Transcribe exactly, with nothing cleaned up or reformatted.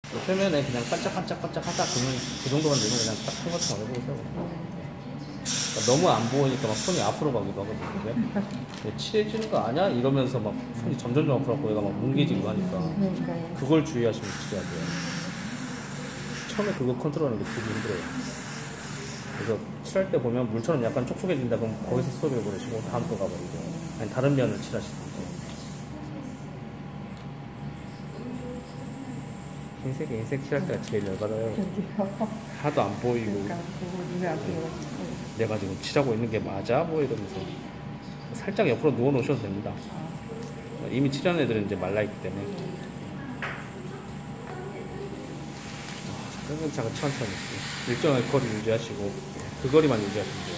표면에 그냥 반짝반짝반짝 하다 그러면 그 정도만 되면 그냥 딱 토마토 해보세요. 그러니까 너무 안 보이니까 막 손이 앞으로 가기도 하거든요. 칠해지는 거 아니야? 이러면서 막 손이 점점점 앞으로 가고 얘가 막 뭉개지고 하니까 그러니까요. 그걸 주의하시면 칠해야 돼요. 처음에 그거 컨트롤하는 게 되게 힘들어요. 그래서 칠할 때 보면 물처럼 약간 촉촉해진다 그럼 거기서 스톱해 버리시고 다음 거 가버리고 아니 다른 면을 칠하시든지. 흰색이 흰색 칠할 때가 제일 열받아요. 하도 안 보이고 그러니까 그거 눈에 안 보여. 내가 지금 칠하고 있는 게 맞아? 뭐 이러면서 살짝 옆으로 누워 놓으셔도 됩니다. 이미 칠한 애들은 이제 말라있기 때문에 차근차근 천천히 일정한 거리 유지하시고 그 거리만 유지하시면 돼요.